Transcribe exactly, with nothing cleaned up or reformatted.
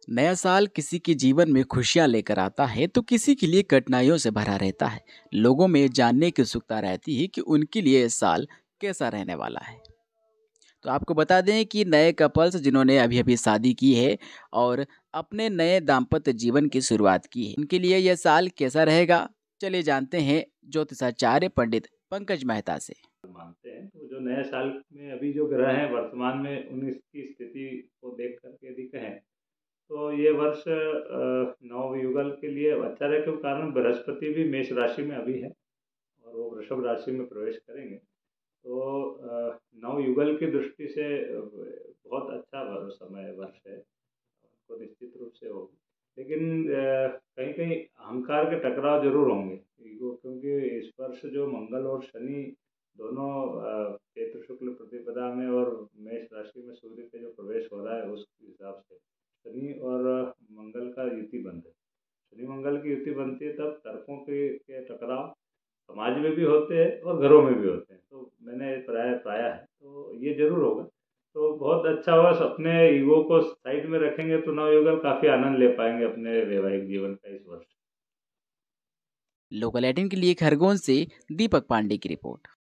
नया साल किसी के जीवन में खुशियां लेकर आता है तो किसी के लिए कठिनाइयों से भरा रहता है। लोगों में जानने की उत्सुकता रहती है कि उनके लिए यह साल कैसा रहने वाला है। तो आपको बता दें कि नए कपल्स जिन्होंने अभी अभी शादी की है और अपने नए दाम्पत्य जीवन की शुरुआत की है, उनके लिए यह साल कैसा रहेगा, चलिए जानते हैं ज्योतिषाचार्य पंडित पंकज मेहता से। मानते हैं तो जो नए साल में अभी जो ग्रह हैं वर्तमान में उन इसकी स्थिति को देख करके यदि कहें तो ये वर्ष अ, नवयुगल के लिए अच्छा रहे, क्यों कारण बृहस्पति भी मेष राशि में अभी है और वो वृषभ राशि में प्रवेश करेंगे। तो अ, नवयुगल की दृष्टि से अ, बहुत अच्छा वर- समय वर्ष है, तो निश्चित रूप से होगी। लेकिन अ, कहीं कहीं अहंकार के टकराव जरूर होंगे ईगो, क्योंकि इस वर्ष जो मंगल और शनि दोनों अ, चैत्र शुक्ल प्रतिपदा में और मेष राशि में सूर्य का जो प्रवेश हो रहा है उस हिसाब से शनि और मंगल का युति बंध है। शनि मंगल की युति बनती है तब तर्कों के, के टकराव समाज में भी होते हैं और घरों में भी होते हैं, तो मैंने प्राय पाया है, तो ये जरूर होगा। तो बहुत अच्छा हुआ, अपने ईगो को साइड में रखेंगे तो नवयुगल काफी आनंद ले पाएंगे अपने वैवाहिक जीवन का इस वर्ष। लोकल एटीन के लिए खरगोन से दीपक पांडे की रिपोर्ट।